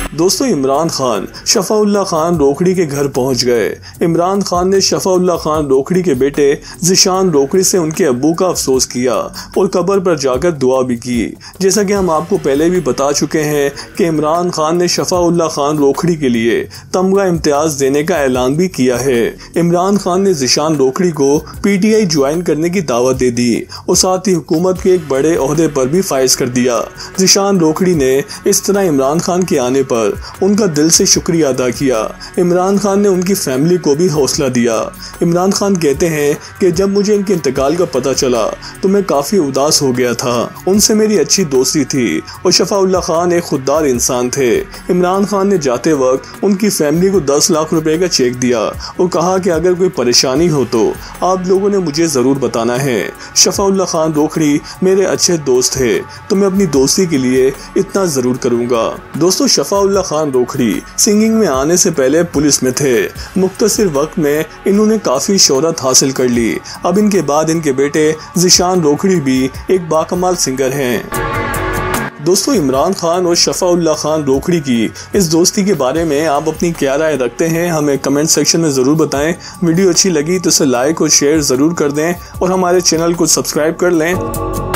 दोस्तों इमरान खान शफाउल्लाह खान रोकड़ी के घर पहुंच गए। इमरान खान ने शफाउल्लाह खान रोकड़ी के बेटे ज़ीशान रोकड़ी से उनके अब्बू का अफसोस किया और कब्र पर जाकर दुआ भी की। जैसा कि हम आपको पहले भी बता चुके हैं कि इमरान खान ने शफाउल्लाह खान रोकड़ी के लिए तमगा इम्तियाज देने का ऐलान भी किया है। इमरान खान ने ज़ीशान रोकड़ी को PTI ज्वाइन करने की दावत दे दी और साथ ही हुकूमत के एक बड़े ओहदे पर भी फाइज कर दिया। ज़ीशान रोकड़ी ने इस तरह इमरान खान के आने पर उनका दिल से शुक्रिया अदा किया। इमरान खान ने उनकी फैमिली को भी हौसला दिया। इमरान खान कहते हैं कि जब मुझे इनके इंतकाल का पता चला तो मैं काफ़ी उदास हो गया था। उनसे मेरी अच्छी दोस्ती थी और शफाउल्लाह खान एक खुददार इंसान थे। इमरान खान ने जाते वक्त उनकी फैमिली को 10 लाख रुपए का चेक दिया और कहा कि अगर कोई परेशानी हो तो आप लोगों ने मुझे ज़रूर बताना है। शफाउल्लाह खान रोकड़ी मेरे अच्छे दोस्त थे तो मैं अपनी दोस्ती के लिए इतना ज़रूर करूँगा। दोस्तों शफाउल्लाह खान रोकड़ी सिंगिंग में आने से पहले पुलिस में थे। मुख्तसर वक्त में इन्होंने काफ़ी शोहरत हासिल कर ली। अब इनके बाद इनके बेटे ज़ीशान रोकड़ी भी एक बाकमाल सिंगर हैं। दोस्तों इमरान खान और शफाउल्लाह खान रोकड़ी की इस दोस्ती के बारे में आप अपनी क्या राय रखते हैं हमें कमेंट सेक्शन में ज़रूर बताएं। वीडियो अच्छी लगी तो इसे लाइक और शेयर ज़रूर कर दें और हमारे चैनल को सब्सक्राइब कर लें।